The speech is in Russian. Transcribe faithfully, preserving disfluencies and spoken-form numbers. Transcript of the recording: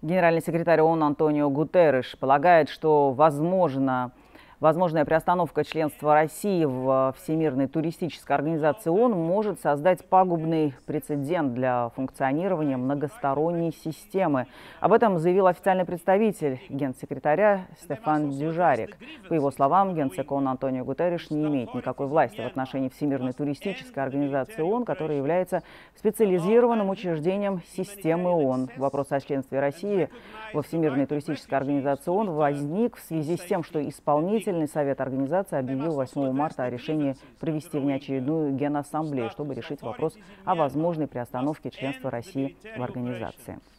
Генеральный секретарь ООН Антонио Гутерриш полагает, что возможно, возможная приостановка членства России в Всемирной туристической организации ООН может создать пагубный прецедент для функционирования многосторонней системы. Об этом заявил официальный представитель генсекретаря Стефан Дюжарик. По его словам, генсек ООН Антонио Гутерриш не имеет никакой власти в отношении Всемирной туристической организации ООН, которая является специализированным учреждением системы ООН. Вопрос о членстве России во Всемирной туристической организации ООН возник в связи с тем, что исполнительный совет организации объявил восьмого марта о решении провести внеочередную генассамблею, чтобы решить вопрос о возможной приостановке членства России в организации.